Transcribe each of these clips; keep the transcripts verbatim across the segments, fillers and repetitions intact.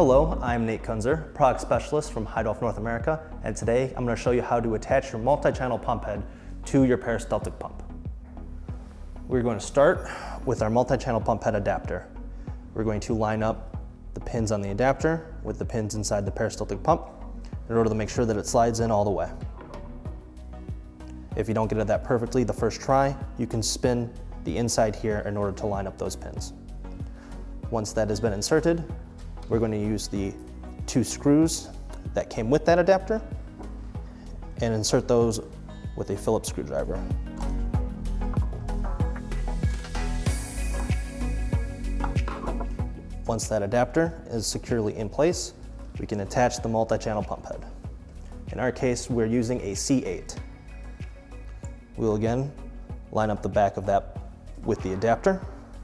Hello, I'm Nate Kunzer, product specialist from Heidolph North America, and today I'm going to show you how to attach your multi-channel pump head to your peristaltic pump. We're going to start with our multi-channel pump head adapter. We're going to line up the pins on the adapter with the pins inside the peristaltic pump in order to make sure that it slides in all the way. If you don't get it that perfectly the first try, you can spin the inside here in order to line up those pins. Once that has been inserted, we're going to use the two screws that came with that adapter and insert those with a Phillips screwdriver. Once that adapter is securely in place, we can attach the multi-channel pump head. In our case, we're using a C eight. We'll again line up the back of that with the adapter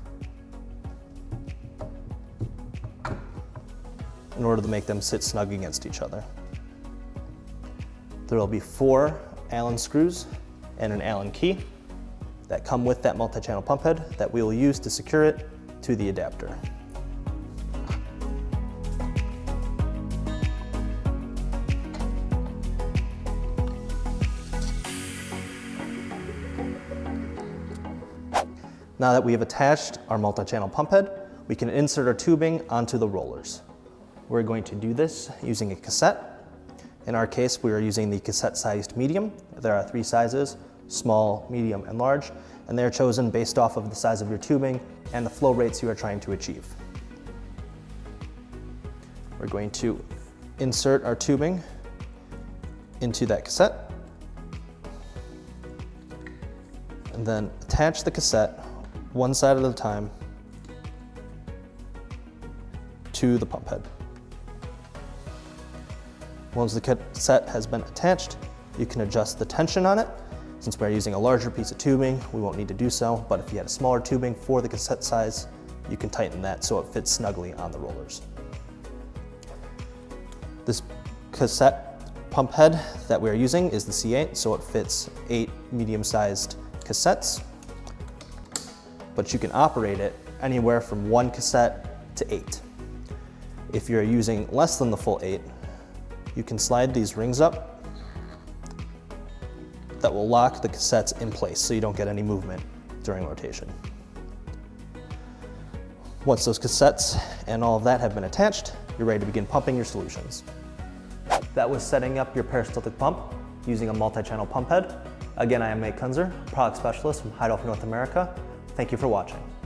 in order to make them sit snug against each other. There will be four Allen screws and an Allen key that come with that multi-channel pump head that we will use to secure it to the adapter. Now that we have attached our multi-channel pump head, we can insert our tubing onto the rollers. We're going to do this using a cassette. In our case, we are using the cassette-sized medium. There are three sizes, small, medium, and large, and they are chosen based off of the size of your tubing and the flow rates you are trying to achieve. We're going to insert our tubing into that cassette and then attach the cassette one side at a time to the pump head. Once the cassette has been attached, you can adjust the tension on it. Since we're using a larger piece of tubing, we won't need to do so, but if you had a smaller tubing for the cassette size, you can tighten that so it fits snugly on the rollers. This cassette pump head that we're using is the C eight, so it fits eight medium-sized cassettes, but you can operate it anywhere from one cassette to eight. If you're using less than the full eight, you can slide these rings up that will lock the cassettes in place so you don't get any movement during rotation. Once those cassettes and all of that have been attached, you're ready to begin pumping your solutions. That was setting up your peristaltic pump using a multi-channel pump head. Again, I am Nate Kunzer, product specialist from Heidolph North America. Thank you for watching.